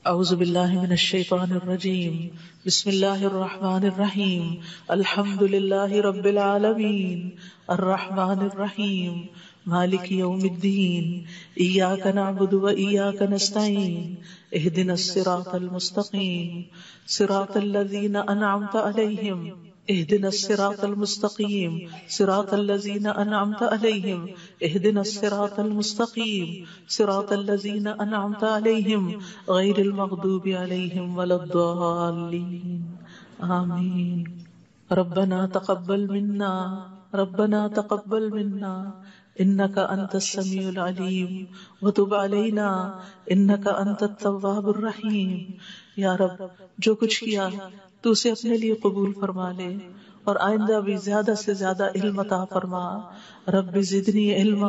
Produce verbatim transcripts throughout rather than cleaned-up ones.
اعوذ باللہ من الشیطان الرجیم بسم اللہ الرحمن الرحیم الحمد للہ رب العالمین الرحمن الرحیم مالک یوم الدین ایاک نعبد و ایاک نستعین اہدنا الصراط المستقیم صراط الذین انعمت علیہم اهدنا الصراط المستقيم صراط الذين أنعمت عليهم اهدنا الصراط المستقيم صراط الذين أنعمت عليهم غير المغضوب عليهم ولا الضالين آمين. ربنا تقبل منا ربنا تقبل منا إنك أنت السميع العليم وتب علينا إنك أنت التواب الرحيم. یا رب جو کچھ کیا تو اسے اپنے لیے قبول فرما لے اور آئندہ بھی زیادہ سے زیادہ علم عطا فرما. رب زدنی علما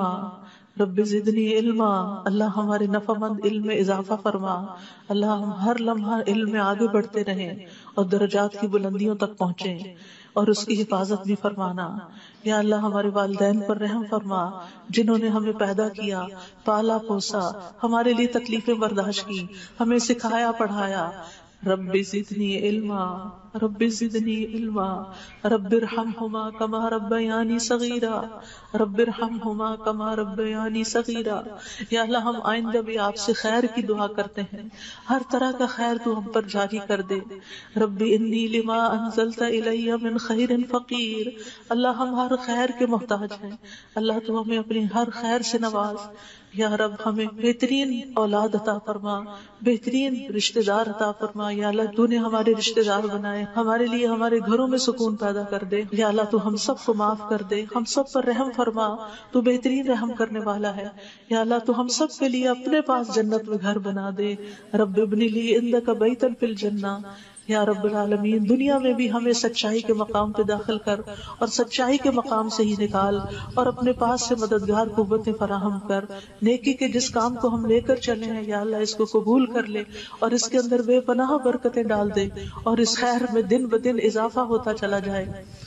رب زدنی علما. اللہ ہمارے نفع مند علم میں اضافہ فرما. اللہ ہم ہر لمحہ علم میں آگے بڑھتے رہیں اور درجات کی بلندیوں تک پہنچیں اور اس کی حفاظت بھی فرمانا. یا اللہ ہمارے والدین پر رحم فرما جنہوں نے ہمیں پیدا کیا، پالا پوسا، ہمارے لیے تکلیفیں برداشت کی، ہمیں سکھایا پڑھایا. رب زدنی علما رب زدنی علما رب ارحمہما کما ربیانی صغیرا رب ارحمہما کما ربیانی صغیرا. یا اللہ ہم آئندہ بھی آپ سے خیر کی دعا کرتے ہیں، ہر طرح کا خیر تو ہم پر جاری کر دے. رب انی لما انزلت الی من خیر فقیر. اللہ ہم ہر خیر کے محتاج ہیں، اللہ تو ہمیں اپنی ہر خیر سے نواز. یا رب ہمیں بہترین اولاد عطا فرما، بہترین رشتہ دار عطا فرما. یا اللہ تو نے ہمارے رشتہ دار بنائے، ہمارے لیے ہمارے گھروں میں سکون پیدا کر دے. یا اللہ تو ہم سب کو معاف کر دے، ہم سب پر رحم فرما، تو بہترین رحم کرنے والا ہے. یا اللہ تو ہم سب کے لیے اپنے پاس جنت میں گھر بنا دے. رب ابن لی عندک بیتا فی الجنہ. یا رب العالمین دنیا میں بھی ہمیں سچائی کے مقام پہ داخل کر اور سچائی کے مقام سے ہی نکال اور اپنے پاس سے مددگار قوتیں فراہم کر. نیکی کے جس کام کو ہم لے کر چلے ہیں یا اللہ اس کو قبول کر لے اور اس کے اندر بے پناہ برکتیں ڈال دے اور اس خیر میں دن بدن اضافہ ہوتا چلا جائے.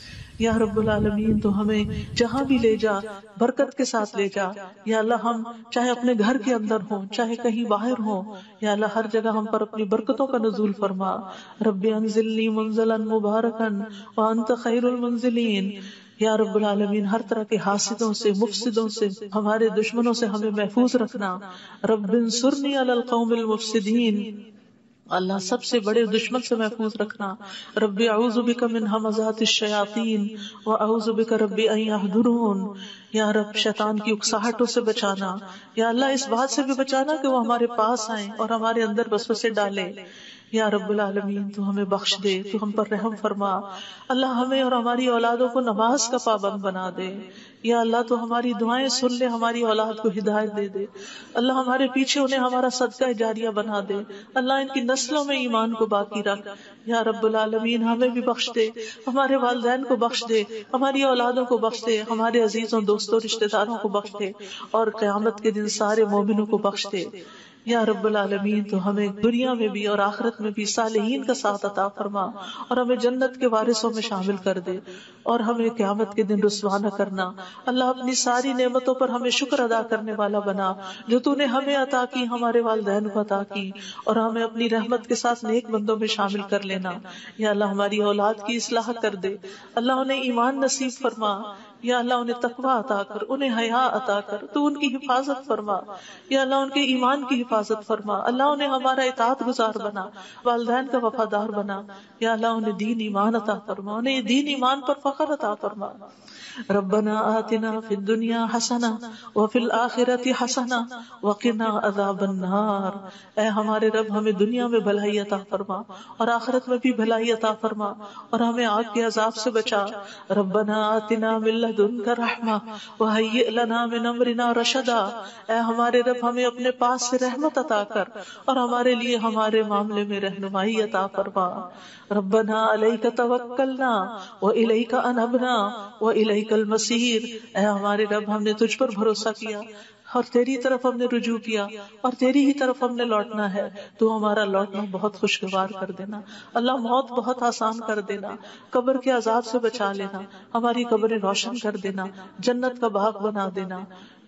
یا رب العالمین تو ہمیں جہاں بھی لے جا برکت کے ساتھ لے جا. یا اللہ ہم چاہے اپنے گھر کے اندر ہوں چاہے کہیں باہر ہوں، یا اللہ ہر جگہ ہم پر اپنی برکتوں کا نزول فرما. رب انزلنی منزلا مبارکا وانت خیر المنزلین. یا رب العالمین ہر طرح کے حاسدوں سے، مفسدوں سے، ہمارے دشمنوں سے ہمیں محفوظ رکھنا. رب انصرنی علی القوم المفسدین. اللہ سب سے بڑے دشمن سے محفوظ رکھنا. رب اعوذ بک من ہمزات الشیاطین واعوذ بک رب ان یحضرون. یا رب شیطان کی اکساہٹوں سے بچانا. یا اللہ اس بات سے بھی بچانا کہ وہ ہمارے پاس آئیں اور ہمارے اندر وسوسے ڈالے. یا رب العالمین تو ہمیں بخش دے، تو ہم پر رحم فرما. اللہ ہمیں اور ہماری اولادوں کو نماز کا پابند بنا دے. یا اللہ تو ہماری دعائیں سن لے، ہماری اولاد کو ہدایت دے دے. اللہ ہمارے پیچھے انہیں ہمارا صدقہ جاریہ بنا دے. اللہ ان کی نسلوں میں ایمان کو باقی رکھ. یا رب العالمین ہمیں بھی بخش دے، ہمارے والدین کو بخش دے، ہماری اولادوں کو بخش دے، ہمارے عزیزوں دوستوں رشتہ داروں کو بخش دے اور قیامت کے دن سارے مومنوں کو بخش دے. یا رب العالمین تو ہمیں دنیا میں بھی اور آخرت میں بھی صالحین کا ساتھ عطا فرما اور ہمیں جنت کے وارثوں میں شامل کر دے اور ہمیں قیامت کے دن رسوا نہ کرنا. اللہ اپنی ساری نعمتوں پر ہمیں شکر ادا کرنے والا بنا جو تو نے ہمیں عطا کی، ہمارے والدین کو عطا کی، اور ہمیں اپنی رحمت کے ساتھ نیک بندوں میں شامل کر لینا. یا اللہ ہماری اولاد کی اصلاح کر دے. اللہ انہیں ایمان نصیب فرما. یا اللہ انہیں تقویٰ عطا کر، انہیں حیا عطا کر، تو ان کی حفاظت فرما. یا اللہ ان کے ایمان کی حفاظت فرما. اللہ انہیں ہمارا اطاعت گزار بنا، والدین کا وفادار بنا. یا اللہ انہیں دین ایمان عطا فرما، انہیں دین ایمان پر فخر عطا فرما. ربنا آتنا فی الدنیا حسنہ وفی الآخرۃ حسنہ وقنا عذاب النار. اے ہمارے رب ہمیں دنیا میں بھلائی عطا فرما اور آخرت میں بھی بھلائی عطا فرما اور ہمیں آگ کے عذاب سے بچا. ربنا آتنا من لدنک رحمہ وہیئ لنا من امرنا رشدا. اے ہمارے رب ہمیں اپنے پاس سے رحمت عطا کر اور ہمارے لیے ہمارے معاملے میں رہنمائی عطا فرما. ربنا علیک توکلنا والیک انبنا والیک المصیر. اے ہمارے رب ہم نے تجھ پر بھروسہ کیا اور تیری طرف ہم نے رجوع کیا اور تیری ہی طرف ہم نے لوٹنا ہے. تو ہمارا لوٹنا بہت خوشگوار کر دینا. اللہ موت بہت آسان کر دینا، قبر کے عذاب سے بچا لینا، ہماری قبریں روشن کر دینا، جنت کا باغ بنا دینا.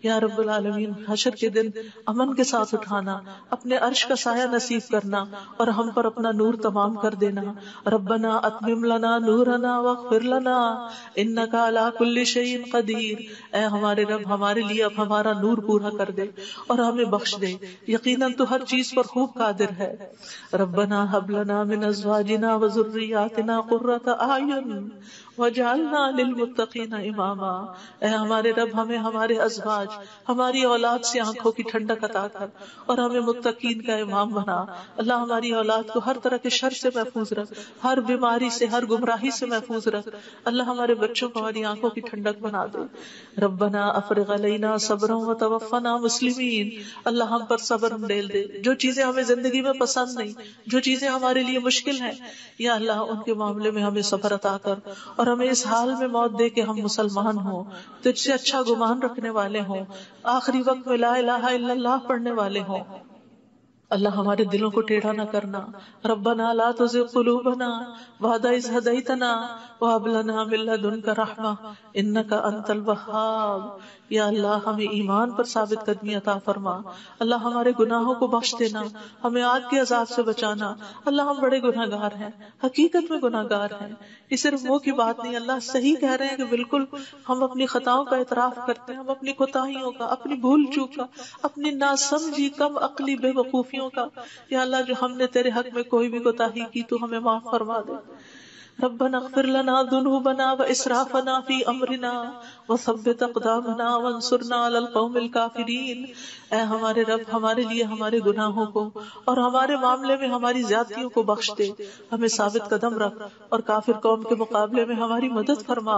یا رب العالمین حشر کے دن امن کے ساتھ اٹھانا، اپنے عرش کا سایہ نصیب کرنا اور ہم پر اپنا نور تمام کر دینا. ربنا اتمم لنا نورنا واغفر لنا انک علی کل شیء قدیر. اے ہمارے رب ہمارے لیے اب ہمارا نور پورا کر دے اور ہمیں بخش دے، یقیناً تو ہر چیز پر خوب قادر ہے. ربنا هب لنا من ازواجنا وذرياتنا قرة اعین وجعلنا للمتقین اماما. اے ہمارے رب ہمیں ہمارے ازواج، ہماری اولاد سے آنکھوں کی ٹھنڈک عطا کر اور ہمیں متقین کا امام بنا. اللہ ہماری اولاد کو ہر طرح کے شر سے محفوظ رکھ، ہر بیماری سے، ہر گمراہی سے محفوظ رکھ. اللہ ہمارے بچوں کو ہماری آنکھوں کی ٹھنڈک بنا دے. ربنا افرغ علینا صبرا وتوفنا مسلمین. اللہ ہم پر صبر ڈیل دے. جو چیزیں ہمیں زندگی میں پسند نہیں، جو چیزیں ہمارے لیے مشکل ہیں، یا اللہ ان کے معاملے میں ہمیں صبر عطا کر اور ہمیں اس حال میں موت دے کہ ہم مسلمان ہوں، تجھ سے اچھا گمان رکھنے والے ہوں، آخری وقت میں لا الہ الا اللہ پڑھنے والے ہوں. اللہ ہمارے دلوں کو ٹیڑھا نہ کرنا. ربنا لا تزغ قلوبنا بعد اذ ہدیتنا وہب لنا من لدنک رحمہ انک انت الوہاب. یا اللہ ہمیں ایمان پر ثابت قدمی عطا فرما. اللہ ہمارے گناہوں کو بخش دینا، ہمیں آگ کے عذاب سے بچانا. اللہ ہم بڑے گناہ گار ہیں، حقیقت میں گناہ گار ہیں. یہ صرف وہ کی بات نہیں، اللہ صحیح کہہ رہے ہیں کہ بالکل ہم اپنی خطاؤں کا اعتراف کرتے ہیں، ہم اپنی کوتاہیوں کا، اپنی بھول چوک کا، اپنی ناسمجھی کم عقلی بے وقوفیوں کا. یا اللہ جو ہم نے تیرے حق میں کوئی بھی کوتاہی کی تو ہمیں معاف فرما دے. ربنا اغفر لنا ذنوبنا واسرافنا في امرنا وثبت اقدامنا وانصرنا على القوم الكافرين. اے ہمارے رب ہمارے لیے ہمارے گناہوں کو اور ہمارے معاملے میں ہماری زیادتیوں کو بخش دے، ہمیں ثابت قدم رکھ اور کافر قوم کے مقابلے میں ہماری مدد فرما.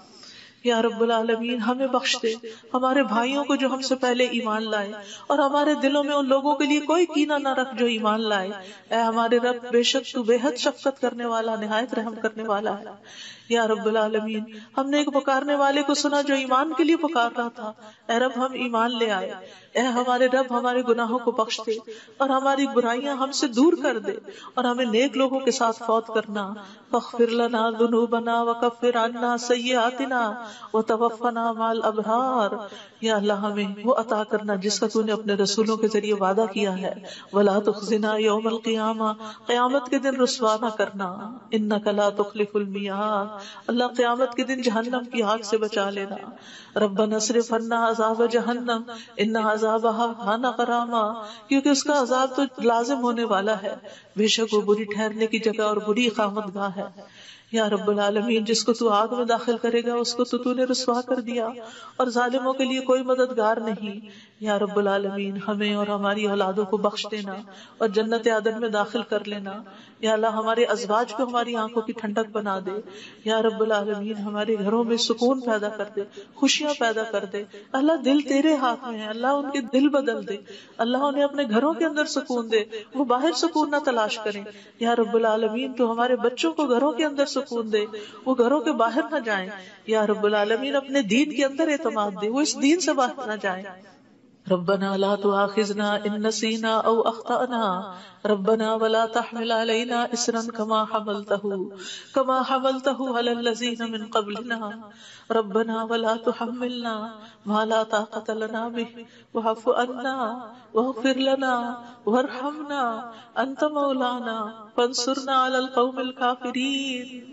یا رب العالمین ہمیں بخش دے، ہمارے بھائیوں کو جو ہم سے پہلے ایمان لائے، اور ہمارے دلوں میں ان لوگوں کے لیے کوئی کینہ نہ رکھ جو ایمان لائے. اے ہمارے رب بے شک تو بے حد شفقت کرنے والا، نہایت رحم کرنے والا ہے. یا رب العالمین ہم نے ایک پکارنے والے کو سنا جو ایمان کے لیے پکار رہا تھا. اے رب ہم ایمان لے آئے. اے ہمارے رب ہمارے گناہوں کو بخش دے اور ہماری برائیاں ہم سے دور کر دے اور ہمیں نیک لوگوں کے ساتھ فوت کرنا. فاغفر لنا ذنوبنا وکفر عنا سیئاتنا وتوفنا مع الابرار. یا اللہ ہمیں وہ عطا کرنا جس کا تو نے اپنے رسولوں کے ذریعے وعدہ کیا ہے. ولا تخزنا یوم القیامہ، قیامت کے دن رسوا نہ کرنا. انک لا تخلف المیعاد. اللہ قیامت کے دن جہنم کی آگ سے بچا لینا. ربنا اصرف عنا عذاب جہنم ان عذابها کان غراما. کیونکہ اس کا عذاب تو لازم ہونے والا ہے، بے شک وہ بری ٹھہرنے کی جگہ اور بری اقامت گاہ ہے. یا رب العالمین جس کو تو آگ میں داخل کرے گا اس کو تو تو نے رسوا کر دیا اور ظالموں کے لیے کوئی مددگار نہیں. یا رب العالمین ہمیں اور ہماری اولادوں کو بخش دینا اور جنت عدن میں داخل کر لینا. یا اللہ ہمارے ازواج کو ہماری آنکھوں کی ٹھنڈک بنا دے. یا رب العالمین ہمارے گھروں میں سکون پیدا کر دے، خوشیاں پیدا کر دے. اللہ دل تیرے ہاتھ میں ہے، اللہ ان کے دل بدل دے. اللہ انہیں اپنے گھروں کے اندر سکون دے، وہ باہر سکون نہ تلاش کریں. یا رب العالمین تو ہمارے بچوں کو گھروں کے اندر سکون دے، وہ گھروں کے باہر نہ جائیں. یا رب العالمین اپنے دین کے اندر اعتماد دے، وہ اس دین سے باہر نہ جائیں. ربنا لا تؤاخذنا ان نسينا او اخطأنا ربنا ولا تحمل علينا اصرا كما حملته كما حملته على الذين من قبلنا ربنا ولا تحملنا ما لا طاقة لنا به واعف عنا واغفر لنا وارحمنا انت مولانا فانصرنا على القوم الكافرين.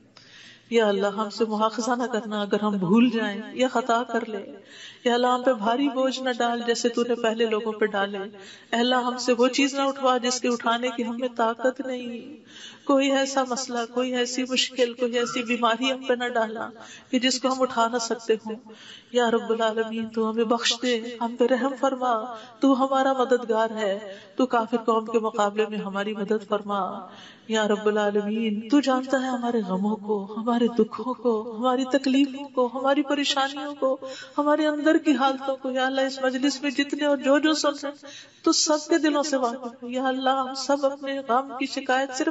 یا اللہ ہم سے مواخذہ نہ کرنا اگر ہم بھول جائیں یا خطا کر لیں. یا اللہ ہم پہ بھاری بوجھ نہ ڈال جیسے تو نے پہلے لوگوں پہ ڈالے. اے اللہ ہم سے وہ چیز نہ اٹھوا جس کے اٹھانے کی ہمیں طاقت نہیں. کوئی ایسا مسئلہ، کوئی ایسی مشکل، کوئی ایسی بیماری ہم پہ نہ ڈالنا کہ جس کو ہم اٹھا نہ سکتے ہوں. یا رب العالمین تو ہمیں بخش دے، ہم پہ رحم فرما. تو ہمارا مددگار ہے، تو کافر قوم کے مقابلے میں ہماری مدد فرما. یا رب العالمین تو جانتا ہے ہمارے غموں کو، ہمارے دکھوں کو، ہماری تکلیفوں کو، ہماری پریشانیوں کو، ہمارے اندر کی حالتوں کو. یا اللہ اس مجلس میں جتنے اور جو جو سن رہے تو سب کے دلوں سے واقف ہے. یا اللہ ہم سب اپنے غم کی شکایت صرف تجھ سے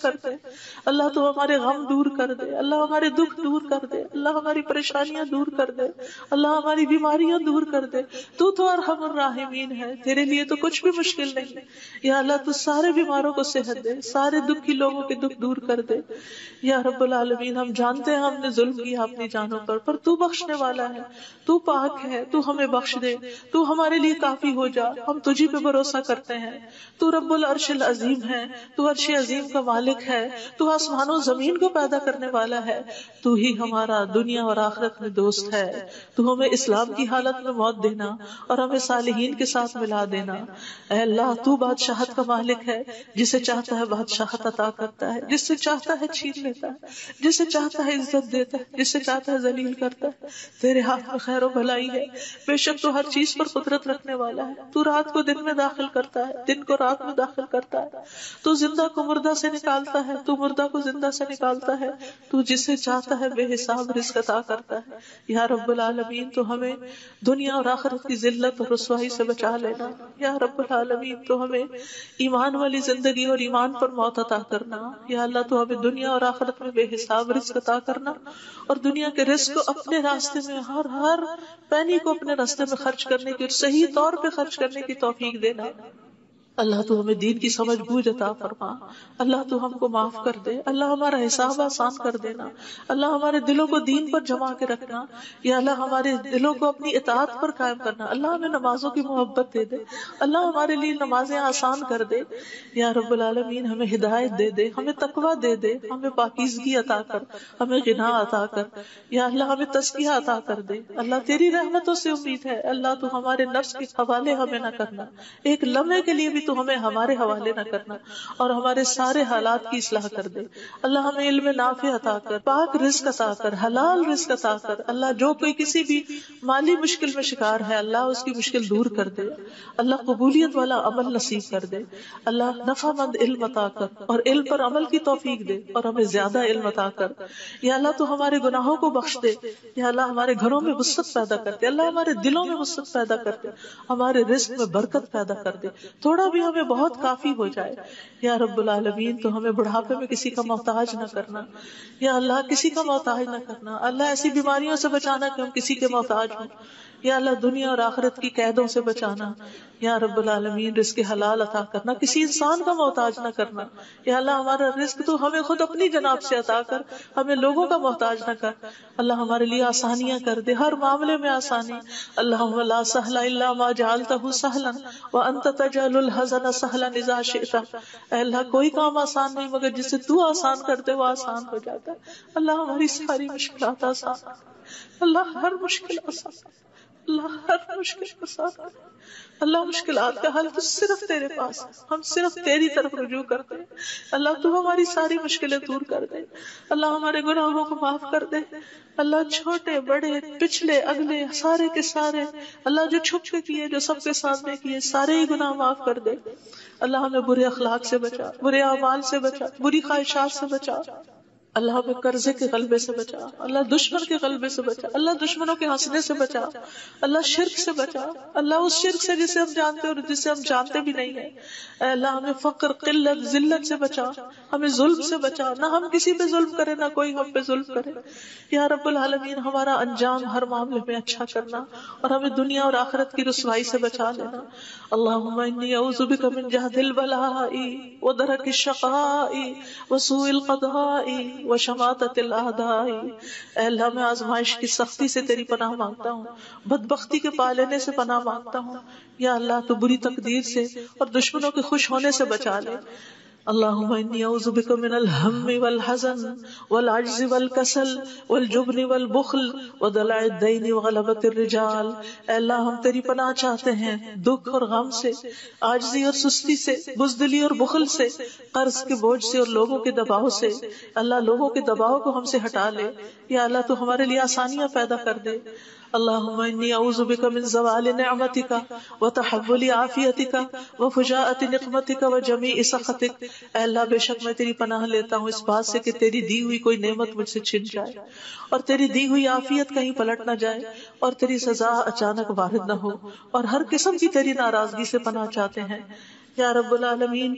کر دے, اللہ تو ہمارے غم دور کر دے, اللہ ہمارے دکھ دور کر دے, اللہ ہماری پریشانیاں دور کر دے, اللہ ہماری بیماریاں دور کر دے. تو تو ارحم الراحمین ہے, تیرے لیے تو کچھ بھی مشکل نہیں. یا اللہ تو سارے بیماروں کو صحت دے, سارے دکھی لوگوں کے دکھ دور کر دے. یا رب العالمین, ہم جانتے ہیں ہم نے ظلم کیا اپنی جانوں پر, پر تو بخشنے والا ہے, تو پاک ہے, تو ہمیں بخش دے, تو ہمارے لیے کافی ہو جا. ہم تجھی پہ بھروسہ کرتے ہیں. تو رب العرش العظیم ہے, تو عرش عظیم کا مالک ہے, تو آسمانوں زمین کو پیدا کرنے والا ہے. تو ہی ہمارا دنیا اور آخرت میں دوست ہے. تو ہمیں اسلام کی حالت میں موت دینا اور ہمیں صالحین کے ساتھ ملا دینا. اے اللہ, تو بادشاہت کا مالک ہے, جسے چاہتا ہے بادشاہت عطا کرتا ہے, جس سے چاہتا ہے چھین لیتا ہے, جسے چاہتا ہے عزت دیتا ہے, جسے چاہتا ہے ذلیل کرتا ہے. تیرے ہاتھ میں خیر و بھلائی ہے. بے شک تو ہر چیز پر قدرت رکھنے والا ہے. تو رات کو دن میں داخل کرتا ہے, دن کو رات میں داخل کرتا ہے. تو زندہ کو مردہ سے نکالتا ہے, تو مردہ کو زندہ سے نکالتا ہے. تو جسے چاہتا ہے بے حساب رزق عطا کرتا ہے. یا رب العالمین, تو ہمیں دنیا اور آخرت کی ذلت اور رسوائی سے بچا لینا. یا رب العالمین, تو ہمیں ایمان والی زندگی اور ایمان پر موت عطا کرنا. یا اللہ, تو ہمیں دنیا اور آخرت میں بے حساب رزق عطا کرنا, اور دنیا کے رزق کو اپنے راستے میں ہر ہر پینی کو اپنے راستے میں خرچ کرنے کی اور صحیح طور پہ خرچ کرنے کی توفیق دینا. اللہ تو ہمیں دین کی سمجھ بوجھ عطا فرما. اللہ تو ہم کو معاف کر دے. اللہ ہمارا حساب آسان کر دینا. اللہ ہمارے دلوں کو دین پر جما کے رکھنا. یا اللہ ہمارے دلوں کو اپنی اطاعت پر قائم کرنا. اللہ ہمیں نمازوں کی محبت دے دے. اللہ ہمارے لیے نمازیں آسان کر دے. یا رب العالمین, ہمیں ہدایت دے دے, ہمیں تقویٰ دے دے, ہمیں پاکیزگی عطا کر, ہمیں غنا عطا کر. یا اللہ ہمیں تزکیہ عطا کر دے. اللہ تیری رحمتوں سے امید ہے. اللہ تو ہمارے نفس کے حوالے ہمیں نہ کرنا, ایک لمحے کے لیے بھی تو ہمیں ہمارے حوالے نہ کرنا, اور ہمارے سارے حالات کی اصلاح کر دے. اللہ ہمیں علم نافع عطا کر, پاک رزق عطا کر, حلال رزق عطا کر. اللہ جو کوئی کسی بھی مالی مشکل میں شکار ہے, اللہ اس کی مشکل دور کر دے. اللہ قبولیت والا عمل نصیب کر دے. اللہ نفع مند علم عطا کر, اور علم پر عمل کی توفیق دے, اور ہمیں زیادہ علم عطا کر. یا اللہ تو ہمارے گناہوں کو بخش دے. یا اللہ ہمارے گھروں میں وسعت پیدا کر دے. اللہ ہمارے دلوں میں وسعت پیدا کر دے, ہمارے رزق میں برکت پیدا کر دے. تھوڑا بھی ہمیں بہت کافی ہو جائے. یا رب العالمین, تو ہمیں بڑھاپے میں کسی کا محتاج نہ کرنا. یا اللہ کسی کا محتاج نہ کرنا. اللہ ایسی بیماریوں سے بچانا کہ ہم کسی کے محتاج ہوں. یا اللہ دنیا اور آخرت کی قیدوں سے بچانا. یا رب العالمین, رزق حلال عطا کرنا, کسی انسان کا محتاج نہ کرنا. یا اللہ ہمارا رزق تو ہمیں خود اپنی جناب سے عطا کر, ہمیں لوگوں کا محتاج نہ کر. اللہ ہمارے لیے آسانیاں کر دے, ہر معاملے میں آسانی. اللہم لا سہل الا ما جعلتہ سہلا وانت تجعل الحزن سہلا اذا شئت. اے اللہ کوئی کام آسان نہیں مگر جسے تو آسان کرتے وہ آسان ہو جاتا ہے. اللہ ہماری ساری مشکلات آسان, اللہ ہر مشکل آسان, اللہ ہر مشکل آسان. اللہ مشکلات کا حل تو صرف تیرے پاس ہے, ہم صرف تیری طرف رجوع کرتے ہیں. اللہ تو ہماری ساری مشکلیں دور کر دے. اللہ ہمارے گناہوں کو معاف کر دے. اللہ چھوٹے بڑے پچھلے اگلے سارے کے سارے, اللہ جو چھپ کے کیے جو سب کے سامنے کیے, سارے ہی گناہ معاف کر دے. اللہ ہمیں برے اخلاق سے بچا, برے اعمال سے بچا, بری خواہشات سے بچا. اللہ ہمیں قرضے کے غلبے سے بچا. اللہ دشمن کے غلبے سے بچا. اللہ دشمنوں کے ہنسنے سے بچا. اللہ شرک سے بچا. اللہ اس شرک سے جسے ہم جانتے اور جسے ہم جانتے بھی نہیں ہیں. اے اللہ ہمیں فقر, قلت, ذلت سے بچا. ہمیں ظلم سے بچا, نہ ہم کسی پہ ظلم کرے نہ کوئی ہم پہ ظلم کرے. یا رب العالمین, ہمارا انجام ہر معاملے میں اچھا کرنا, اور ہمیں دنیا اور آخرت کی رسوائی سے بچا لینا. اللہم انی اعوذ بک من جہد البلاء ودرک الشقاء وسوء القضاء وشماتت الاعداء. اے اللہ میں آزمائش کی سختی سے تیری پناہ مانگتا ہوں, بدبختی کے پالنے سے پناہ مانگتا ہوں. یا اللہ تو بری تقدیر سے اور دشمنوں کے خوش ہونے سے بچا لے. اللہم انی اعوذ بک من الہم والحزن والعجز والکسل والجبن والبخل ودلع الدین وغلبۃ الرجال. اے اللہ ہم تیری پناہ چاہتے ہیں دکھ اور غم سے, عاجزی اور سستی سے, بزدلی اور بخل سے, قرض کے بوجھ سے اور لوگوں کے دباؤ سے. اللہ لوگوں کے دباؤ کو ہم سے ہٹا لے. یا اللہ تو ہمارے لیے آسانیاں پیدا کر دے. اللہم انی اعوذ بک من زوال نعمتک وتحول عافیتک وفجاءۃ نقمتک وجمیع سخطک. اے اللہ بے شک میں تیری پناہ لیتا ہوں اس بات سے کہ تیری دی ہوئی کوئی نعمت مجھ سے چھن جائے, اور تیری دی ہوئی عافیت کہیں پلٹ نہ جائے, اور تیری سزا اچانک وارد نہ ہو, اور ہر قسم کی تیری ناراضگی سے پناہ چاہتے ہیں. یا رب العالمین,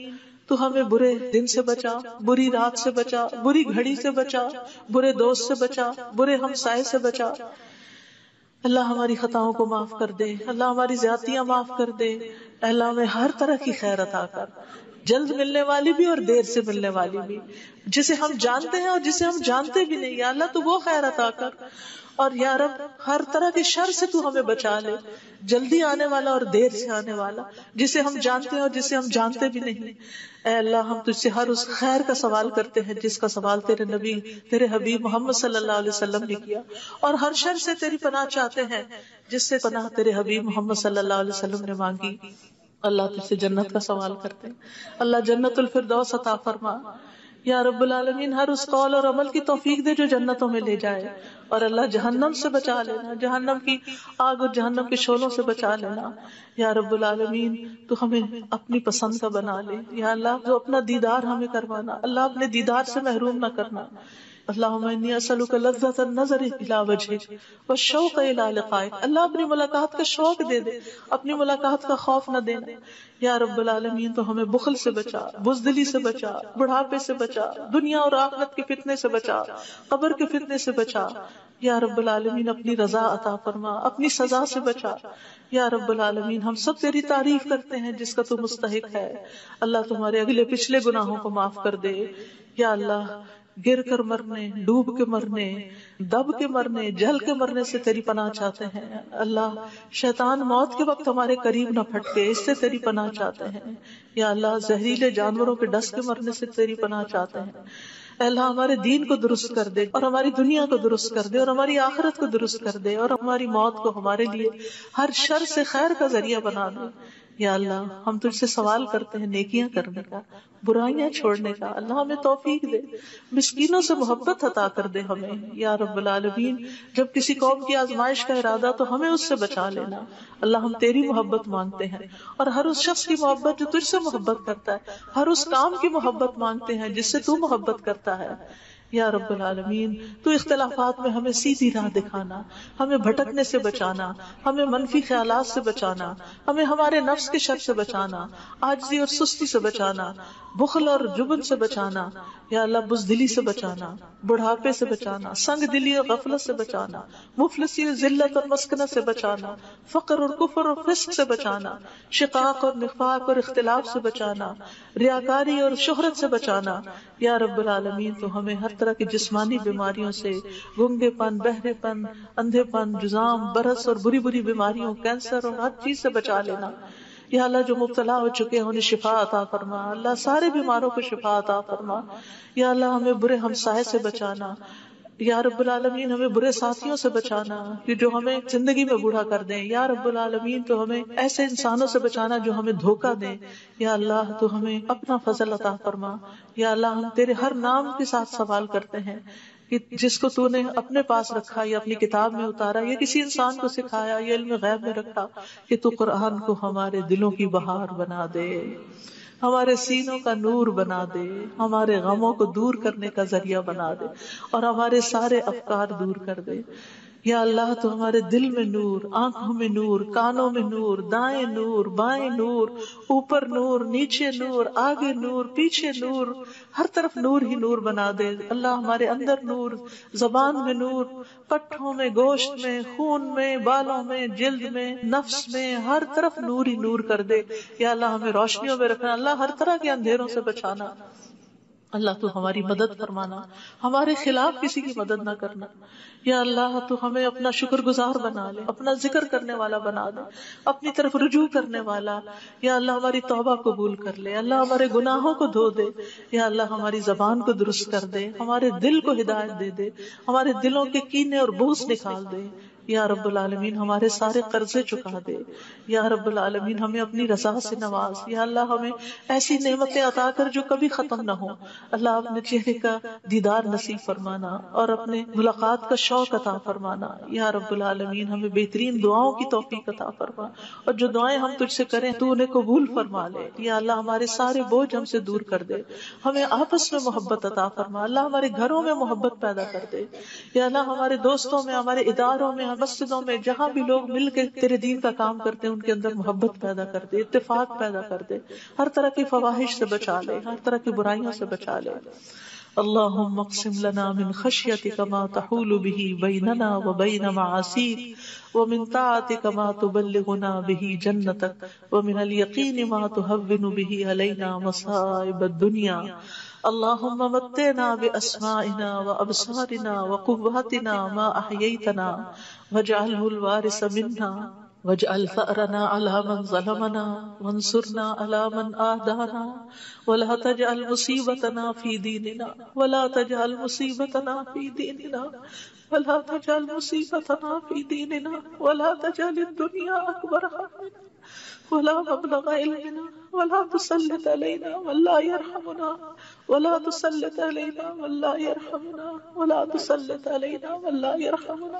تو ہمیں برے دن سے بچا، بری رات سے بچا، بری گھڑی سے بچا، برے دوست سے بچا، برے ہمسائے سے بچا۔ اللہ ہماری خطاؤں کو معاف کر دے، اللہ ہماری زیادتیاں معاف کر دے، اللہ ہمیں ہر طرح کی خیر عطا کر، جلد ملنے والی بھی اور دیر سے ملنے والی بھی، جسے ہم جانتے ہیں اور جسے ہم جانتے بھی نہیں، یا اللہ تو وہ خیر عطا کر، اور یا رب ہر طرح کے شر سے تو ہمیں بچا لے، جلدی آنے والا اور دیر سے آنے والا، جسے ہم جانتے ہیں اور جسے ہم جانتے بھی نہیں۔ اے اللہ ہم تجھ سے ہر اس خیر کا سوال کرتے ہیں جس کا سوال تیرے نبی تیرے حبیب محمد صلی اللہ علیہ وسلم نے کیا، اور ہر شر سے تیری پناہ چاہتے ہیں جس سے پناہ تیرے حبیب محمد صلی اللہ علیہ وسلم نے مانگی۔ اللہ تجھ سے جنت کا سوال کرتے ہیں، اللہ جنت الفردوس عطا فرما یا رب العالمین، ہر اس قول اور عمل کی توفیق دے جو جنتوں میں لے جائے، اور اللہ جہنم سے بچا لینا، جہنم کی آگ اور جہنم کے شعلوں سے بچا لینا یا رب العالمین۔ تو ہمیں اپنی پسند کا بنا لے یا اللہ، جو اپنا دیدار ہمیں کروانا، اللہ اپنے دیدار سے محروم نہ کرنا۔ اللہم انی اسألک لذۃ النظر الی وجہک والشوق الی لقائک، اللہ اپنی ملاقات کا شوق دے دے، اپنی ملاقات کا خوف نہ دینا یا رب العالمین۔ تو ہمیں بخل سے بچا، بزدلی سے بچا، بڑھاپے سے بچا، دنیا اور آخرت کے فتنے سے بچا، قبر کے فتنے سے بچا یا رب العالمین۔ اپنی رضا عطا فرما، اپنی سزا سے بچا یا رب العالمین۔ ہم سب تیری تعریف کرتے ہیں جس کا تو مستحق ہے، اللہ تمہارے اگلے پچھلے گناہوں کو معاف کر دے یا اللہ۔ گر کر مرنے، ڈوب کے مرنے، دب کے مرنے، جل کے مرنے سے تیری پناہ چاہتے ہیں اللہ۔ شیطان موت کے وقت ہمارے قریب نہ پھٹکے، اس سے تیری پناہ چاہتے ہیں یا اللہ۔ زہریلے جانوروں کے ڈس کے مرنے سے تیری پناہ چاہتے ہیں اے اللہ۔ ہمارے دین کو درست کر دے اور ہماری دنیا کو درست کر دے اور ہماری آخرت کو درست کر دے، اور ہماری موت کو ہمارے لیے ہر شر سے خیر کا ذریعہ بنا دے یا اللہ۔ ہم تجھ سے سوال کرتے ہیں نیکیاں کرنے کا، برائیاں چھوڑنے کا، اللہ ہمیں توفیق دے۔ مسکینوں سے محبت عطا کر دے ہمیں یا رب العالمین۔ جب کسی قوم کی آزمائش کا ارادہ تو ہمیں اس سے بچا لینا اللہ۔ ہم تیری محبت مانگتے ہیں، اور ہر اس شخص کی محبت جو تجھ سے محبت کرتا ہے، ہر اس کام کی محبت مانگتے ہیں جس سے تو محبت کرتا ہے یا رب العالمین۔ تو اختلافات میں ہمیں سیدھی راہ دکھانا، ہمیں بھٹکنے سے بچانا، ہمیں منفی خیالات سے بچانا، ہمیں ہمارے نفس کے شر سے بچانا، عاجزی اور سستی سے بچانا، بخل اور جبن سے بچانا یا اللہ، بزدلی سے بچانا، بڑھاپے سے بچانا، سنگ دلی اور غفلت سے بچانا، مفلسی اور ذلت اور مسکنت سے بچانا، فقر اور کفر اور فسق سے بچانا، شقاق اور نفاق اور اختلاف سے بچانا، ریاکاری اور شہرت سے بچانا یا رب العالمین۔ تو ہمیں ہر طرح کی جسمانی بیماریوں سے، گنگے پن، بہرے پن، اندھے پن، جزام، برس اور بری بری بیماریوں، کینسر اور ہر چیز سے بچا لینا یا اللہ۔ جو مبتلا ہو چکے ہیں انہیں شفا عطا فرما اللہ، سارے بیماروں کو شفا عطا فرما یا اللہ۔ ہمیں برے ہمسائے سے بچانا یا رب العالمین، ہمیں برے ساتھیوں سے بچانا کہ جو ہمیں زندگی میں بوڑھا کر دیں یا رب العالمین۔ تو ہمیں ایسے انسانوں سے بچانا جو ہمیں دھوکہ دیں یا اللہ۔ تو ہمیں اپنا فضل عطا فرما یا اللہ۔ ہم تیرے ہر نام کے ساتھ سوال کرتے ہیں کہ جس کو تو نے اپنے پاس رکھا یا اپنی کتاب میں اتارا یا کسی انسان کو سکھایا یا علم غیب میں رکھا، کہ تو قرآن کو ہمارے دلوں کی بہار بنا دے، ہمارے سینوں کا نور بنا دے، ہمارے غموں کو دور کرنے کا ذریعہ بنا دے، اور ہمارے سارے افکار دور کر دے یا اللہ۔ تو ہمارے دل میں نور، آنکھوں میں نور، کانوں میں نور، دائیں نور، بائیں نور، اوپر نور، نیچے نور، آگے نور، پیچھے نور، ہر طرف نور ہی نور بنا دے اللہ۔ ہمارے اندر نور، زبان میں نور، پٹھوں میں، گوشت میں، خون میں، بالوں میں، جلد میں، نفس میں، ہر طرف نور ہی نور کر دے یا اللہ۔ ہمیں روشنیوں میں رکھنا اللہ، ہر طرح کے اندھیروں سے بچانا اللہ۔ تو ہماری مدد فرمانا، ہمارے خلاف کسی کی مدد نہ کرنا یا اللہ۔ تو ہمیں اپنا شکر گزار بنا لے، اپنا ذکر کرنے والا بنا دے، اپنی طرف رجوع کرنے والا یا اللہ۔ ہماری توبہ قبول کر لے اللہ، ہمارے گناہوں کو دھو دے یا اللہ۔ ہماری زبان کو درست کر دے، ہمارے دل کو ہدایت دے دے، ہمارے دلوں کے کینے اور بغض نکال دے یا رب العالمین۔ ہمارے سارے قرضے چکا دے یا رب العالمین۔ ہمیں اپنی رضا سے نواز یا اللہ۔ ہمیں ایسی نعمتیں عطا کر جو کبھی ختم نہ ہو اللہ۔ اپنے چہرے کا دیدار نصیب فرمانا اور اپنے ملاقات کا شوق عطا فرمانا یا رب العالمین۔ ہمیں بہترین دعاؤں کی توفیق عطا فرما، اور جو دعائیں ہم تجھ سے کریں تو انہیں قبول فرما لے یا اللہ۔ ہمارے سارے بوجھ ہم سے دور کر دے، ہمیں آپس میں محبت عطا فرما اللہ۔ ہمارے گھروں میں محبت پیدا کر دے یا اللہ۔ ہمارے دوستوں میں، ہمارے اداروں میں، مسجدوں میں جہاں بھی لوگ مل کے تیرے دین کا کام کرتے ہیں ان کے اندر محبت پیدا کر دے، اتفاق پیدا کر دے، ہر طرح کی فواحش سے بچا لے، ہر طرح کی برائیوں سے بچا لے۔ اللهم اقسم لنا من خشيتك ما تحول به بيننا وبين معاصيك ومن طاعتك ما تبلغنا به جنتك ومن اليقين ما تهون به علينا مصائب الدنيا اللهم متعنا بأسمائنا وأبصارنا وقواتنا ما أحييتنا واجعله الوارث منا واجعل ثأرنا على من ظلمنا وانصرنا على من آذانا ولا تجعل مصيبتنا في ديننا ولا تجعل مصيبتنا في ديننا ولا تجعل مصيبتنا في ديننا ولا تجعل الدنيا أكبر همنا ولا مبلغ علمنا ولا تسلط علينا من لا يرحمنا ولا تسلط علينا من لا يرحمنا ولا تسلط علينا من لا يرحمنا۔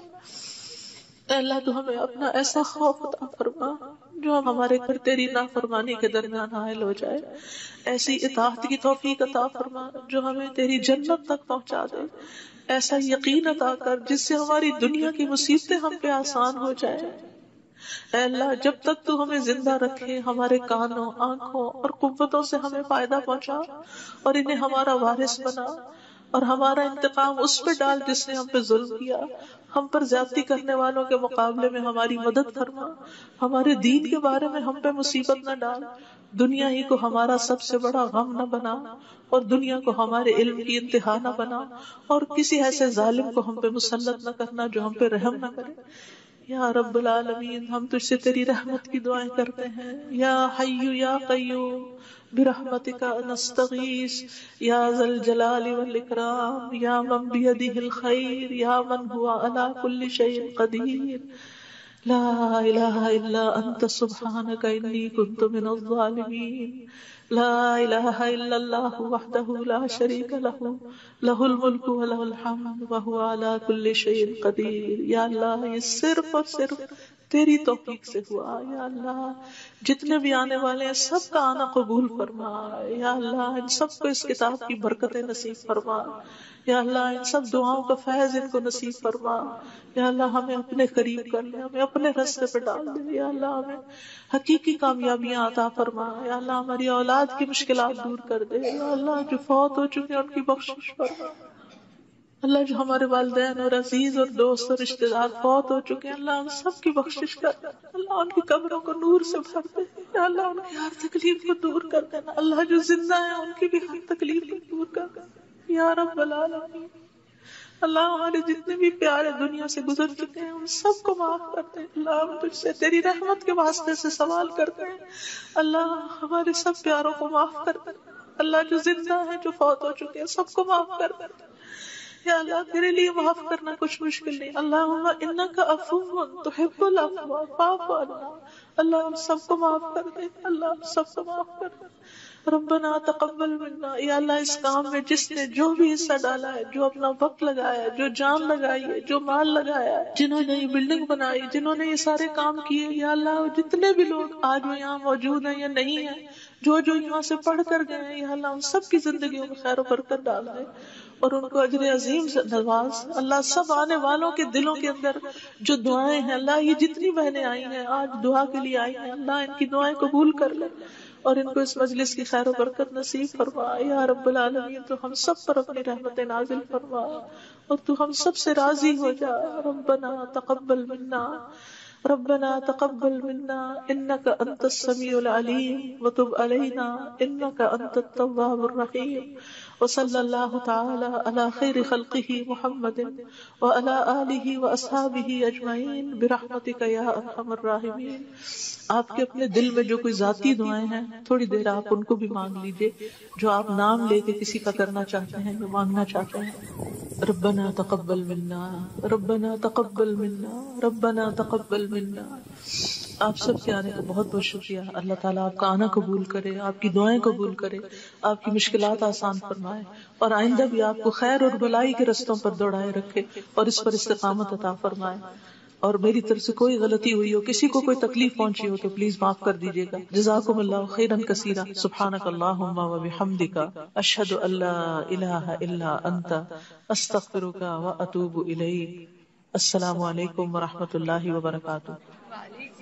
اے اللہ تو ہمیں اپنا ایسا خوف عطا فرما جو ہمارے گھر تیری نافرمانی کے درمیان حائل ہو جائے، ایسی اطاعت کی توفیق عطا فرما جو ہمیں تیری جنت تک پہنچا دے، ایسا یقین عطا کر جس سے ہماری دنیا کی مصیبتیں ہم پہ آسان ہو جائے۔ اے اللہ جب تک تو ہمیں زندہ رکھے ہمارے کانوں، آنکھوں اور قوتوں سے ہمیں فائدہ پہنچا اور انہیں ہمارا وارث بنا، اور ہمارا انتقام اس پہ ڈال جس نے ہم پہ ظلم کیا، ہم پر زیادتی کرنے والوں کے مقابلے میں ہماری مدد فرما، ہمارے دین کے بارے میں ہم پہ مصیبت نہ ڈال، دنیا ہی کو ہمارا سب سے بڑا غم نہ بنا اور دنیا کو ہمارے علم کی انتہا نہ بنا، اور کسی ایسے ظالم کو ہم پہ مسلط نہ کرنا جو ہم پہ رحم نہ کرے۔ یا رب العالمین ہم تجھ سے تیری رحمت کی دعائیں کرتے ہیں، یا حی یا قیوم برحمتک نستغیث یا ذا الجلال والاکرام یا من بیدہ الخیر یا من هو علی کل شیء قدیر لا الہ الا انت سبحانک انی کنت من الظالمین لا الہ الا اللہ وحدہ لا شریک لہ لہ الملک ولہ الحمد وہو علی کل شیء قدیر۔ یا اللہ یہ صرف اور صرف تیری توفیق سے ہوا۔ یا اللہ جتنے بھی آنے والے ہیں سب کا آنا قبول فرما۔ یا اللہ ان سب کو اس کتاب کی برکتیں نصیب فرما۔ یا اللہ ان سب دعاؤں کا فیض ان کو نصیب فرما۔ یا اللہ ہمیں اپنے قریب کر لے، ہمیں اپنے راستے پہ ڈال دے۔ یا اللہ ہمیں حقیقی کامیابیاں عطا فرما۔ یا اللہ ہماری اولاد کی مشکلات دور کر دے۔ یا اللہ جو فوت ہو چکے ہیں ان کی بخشش فرما۔ اللہ جو ہمارے والدین اور عزیز اور دوست اور رشتے دار فوت ہو چکے ہیں اللہ ان سب کی بخشش کر دے۔ اللہ ان کی قبروں کو نور سے بھر دے۔ یا اللہ ان کی ہر تکلیف کو دور کر دینا۔ اللہ جو زندہ ہیں ان کی بھی ہر تکلیف کو دور کر دینا یا رب العالمین۔ اللہ ہمارے جتنے بھی پیارے دنیا سے گزر چکے ہیں ان سب کو معاف کر دے۔ اللہ ہم تجھ سے تیری رحمت کے واسطے سے سوال کرتے ہیں، اللہ ہمارے سب پیاروں کو معاف کر دے۔ اللہ جو زندہ ہیں جو فوت ہو چکے ہیں سب کو معاف کر دے۔ یا اللہ تیرے لیے معاف کرنا کچھ مشکل نہیں۔ اللہم انک عفو تحب العفو فاعف عنا۔ اللہ ہم سب کو معاف کر دے، اللہ ہم سب کو معاف کر دے۔ ربنا تقبل منا۔ یا اللہ اس کام میں جس نے جو بھی حصہ ڈالا ہے، جو اپنا وقت لگایا ہے، جو جان لگائی ہے، جو مال لگایا ہے، جنہوں نے یہ بلڈنگ بنائی، جنہوں نے یہ سارے کام کیے، یا اللہ جتنے بھی لوگ آج وہ یہاں موجود ہیں یا نہیں ہیں، جو جو یہاں سے پڑھ کر گئے ہیں، یا اللہ ان سب کی زندگیوں میں خیر و برکت ڈال دے اور ان کو اجر عظیم سے نواز۔ اللہ سب آنے والوں کے دلوں کے اندر جو دعائیں ہیں، اللہ یہ جتنی بہنیں آئی ہیں آج دعا کے لیے آئی ہیں، اللہ ان کی دعائیں قبول کر لے اور ان کو اس مجلس کی خیر و برکت نصیب فرما۔ یا رب العالمین تو ہم سب پر اپنی رحمت نازل فرما اور تو ہم سب سے راضی ہو جا۔ ربنا تقبل منا ربنا تقبل منا انك انت السميع العليم وتب علينا انك انت التواب الرحيم وصلى الله تعالى على خير خلقه محمد وعلى آله واصحابه اجمعين برحمتك يا ارحم الراحمين۔ آپ کے اپنے دل میں جو کوئی ذاتی دعائیں ہیں تھوڑی دیر آپ ان کو بھی مانگ لیجئے، جو آپ نام لے کے کسی کا کرنا چاہتے ہیں جو مانگنا چاہتے ہیں۔ ربنا تقبل منا ربنا تقبل منا ربنا تقبل منا۔ آپ سب کے آنے کا بہت بہت شکریہ۔ اللہ تعالیٰ آپ کا آنا قبول کرے، آپ کی دعائیں قبول کرے، آپ کی مشکلات آسان فرمائے اور آئندہ بھی آپ کو خیر اور بھلائی کے رستوں پر دوڑائے رکھے اور اس پر استقامت عطا فرمائے۔ اور میری طرف سے کوئی غلطی ہوئی ہو، کسی کو کوئی تکلیف پہنچی ہو تو پلیز معاف کر دیجیے گا۔ جزاکم اللہ خیرا کثیرا۔ سبحانک اللہم و بحمدک اشہد ان لا الہ الا انت استغفرک و اتوب الیک۔ السلام علیکم ورحمۃ اللہ وبرکاتہ.